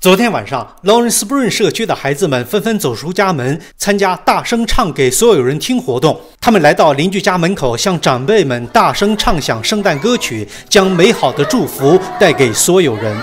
昨天晚上 ，Lawrence Spring 社区的孩子们纷纷走出家门，参加大声唱给所有人听活动。他们来到邻居家门口，向长辈们大声唱响圣诞歌曲，将美好的祝福带给所有人。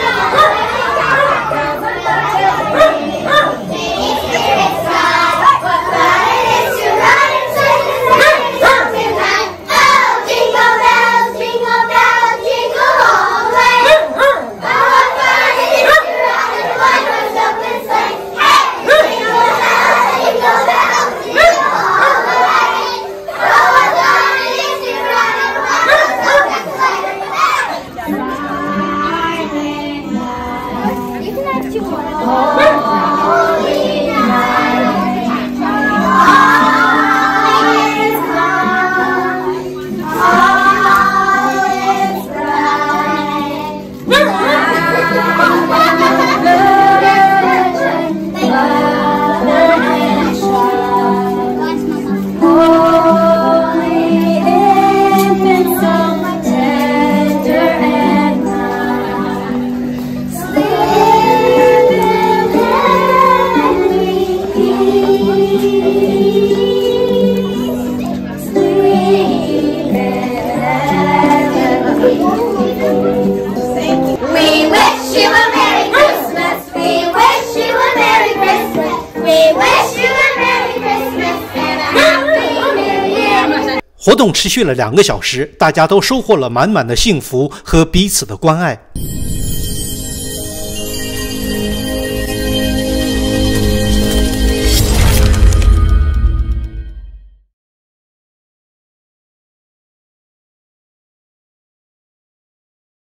活动持续了2个小时，大家都收获了满满的幸福和彼此的关爱。